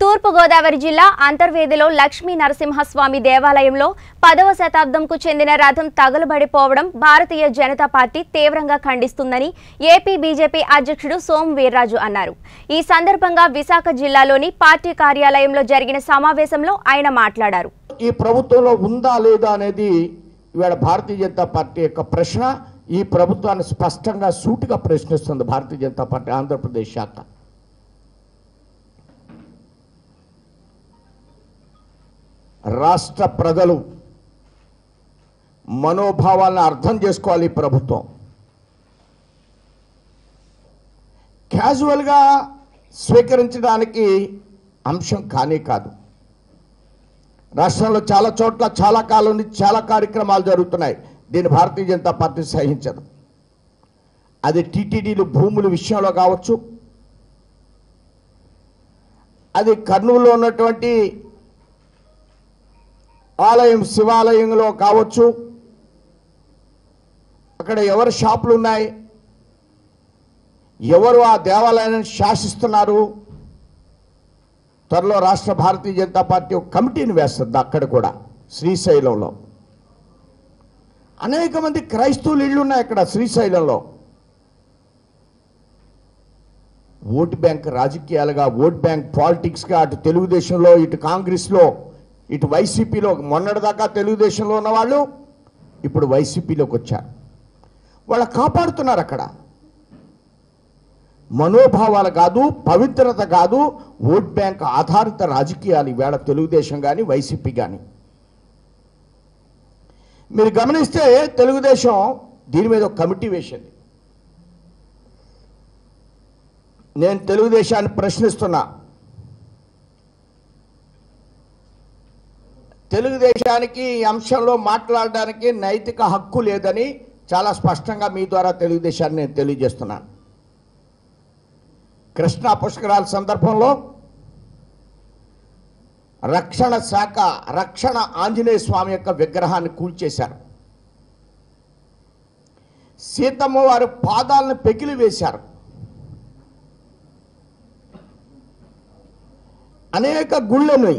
తూర్పు గోదావరి జిల్లా అంతర్వేదిలో లక్ష్మీ నరసింహస్వామి దేవాలయంలో 10వ శతాబ్దంకు చెందిన రథం తగులబడిపోవడం భారతీయ జనతా పార్టీ తీవ్రంగా ఖండిస్తుందని ఏపీ బీజేపీ అధ్యక్షుడు సోము వీర్రాజు అన్నారు. ఈ సందర్భంగా విశాఖ జిల్లాలోని పార్టీ కార్యాలయంలో జరిగిన సమావేశంలో ఆయన మాట్లాడారు. ఈ ప్రభుత్వంలో ఉందా లేదా అనేది ఇవాళ భారతీయ జనతా పార్టీ యొక్క ప్రశ్న. ఈ ప్రభుత్వాన్ని స్పష్టంగా సూటిగా ప్రశ్నిస్తుంది భారతీయ జనతా పార్టీ ఆంధ్రప్రదేశ్ శాఖ. రాష్ట్ర ప్రజలు మనోభావాలను అర్థం చేసుకోవాలి. ఈ ప్రభుత్వం క్యాజువల్గా స్వీకరించడానికి అంశం కానే కాదు. రాష్ట్రంలో చాలా చోట్ల చాలా కాలం నుంచి చాలా కార్యక్రమాలు జరుగుతున్నాయి. దీన్ని భారతీయ జనతా పార్టీ సహించదు. అది టీటీడీలు భూముల విషయంలో కావచ్చు, అది కర్నూలులో ఉన్నటువంటి ఆలయం శివాలయంలో కావచ్చు, అక్కడ ఎవరు షాపులు ఉన్నాయి, ఎవరు ఆ దేవాలయాన్ని శాసిస్తున్నారు. త్వరలో రాష్ట్ర భారతీయ జనతా పార్టీ ఒక కమిటీని వేస్తుంది. అక్కడ కూడా శ్రీశైలంలో అనేక మంది క్రైస్తవులు ఇళ్ళు ఉన్నాయి. అక్కడ శ్రీశైలంలో ఓటు బ్యాంక్ రాజకీయాలుగా, ఓట్ బ్యాంక్ పాలిటిక్స్గా అటు తెలుగుదేశంలో, ఇటు కాంగ్రెస్లో, ఇటు వైసీపీలో, మొన్నటిదాకా తెలుగుదేశంలో ఉన్నవాళ్ళు ఇప్పుడు వైసీపీలోకి వచ్చారు. వాళ్ళు కాపాడుతున్నారు. అక్కడ మనోభావాలు కాదు, పవిత్రత కాదు, ఓట్ బ్యాంక్ ఆధారిత రాజకీయాలు ఈవేళ తెలుగుదేశం కానీ వైసీపీ కానీ. మీరు గమనిస్తే తెలుగుదేశం దీని మీద ఒక కమిటీ వేసింది. నేను తెలుగుదేశాన్ని ప్రశ్నిస్తున్నా. తెలుగుదేశానికి ఈ అంశంలో మాట్లాడడానికి నైతిక హక్కు లేదని చాలా స్పష్టంగా మీ ద్వారా తెలుగుదేశాన్ని నేను తెలియజేస్తున్నాను. కృష్ణా పుష్కరాల సందర్భంలో రక్షణ శాఖ రక్షణ ఆంజనేయ స్వామి యొక్క విగ్రహాన్ని కూల్చేశారు. సీతమ్మ వారి పాదాలను పెకిలి వేశారు. అనేక గుళ్ళని,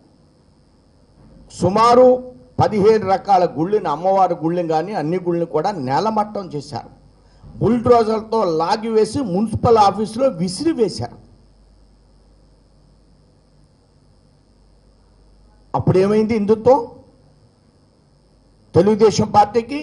సుమారు 15 రకాల గుళ్ళని, అమ్మవారి గుళ్ళని కానీ అన్ని గుళ్ళని కూడా నేలమట్టం చేశారు. బుల్డ్రోజర్లతో లాగివేసి మున్సిపల్ ఆఫీసులో విసిరివేశారు. అప్పుడు ఏమైంది? హిందుత్వం తెలుగుదేశం పార్టీకి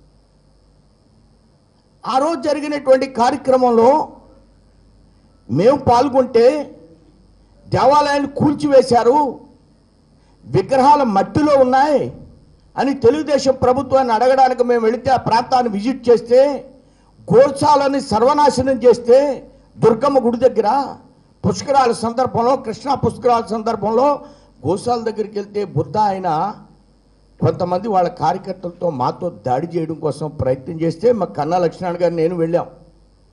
ఆ రోజు జరిగినటువంటి కార్యక్రమంలో మేము పాల్గొంటే దేవాలయాన్ని కూల్చివేశారు, విగ్రహాలు మట్టిలో ఉన్నాయి అని తెలుగుదేశం ప్రభుత్వాన్ని అడగడానికి మేము వెళితే, ఆ ప్రాంతాన్ని విజిట్ చేస్తే, గోశాలని సర్వనాశనం చేస్తే, దుర్గమ్మ గుడి దగ్గర పుష్కరాల సందర్భంలో, కృష్ణా పుష్కరాల సందర్భంలో గోశాల దగ్గరికి వెళ్తే బుద్ధ ఆయన కొంతమంది వాళ్ళ కార్యకర్తలతో మాతో దాడి చేయడం కోసం ప్రయత్నం చేస్తే మా కన్నా లక్ష్మణ్ గారు నేను వెళ్ళాం.